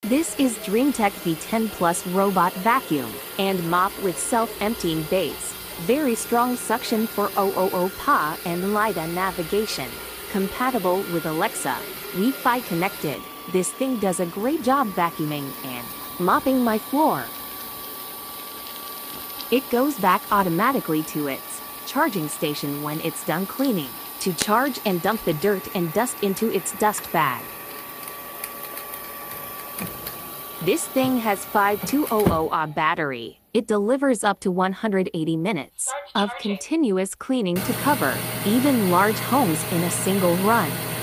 This is Dreametech D10 Plus Robot Vacuum and Mop with self-emptying base. Very strong suction for OOO and LiDAR navigation. Compatible with Alexa, Wi-Fi connected. This thing does a great job vacuuming and mopping my floor. It goes back automatically to its charging station when it's done cleaning, to charge and dump the dirt and dust into its dust bag. This thing has 5200 battery. It delivers up to 180 minutes of continuous cleaning to cover even large homes in a single run.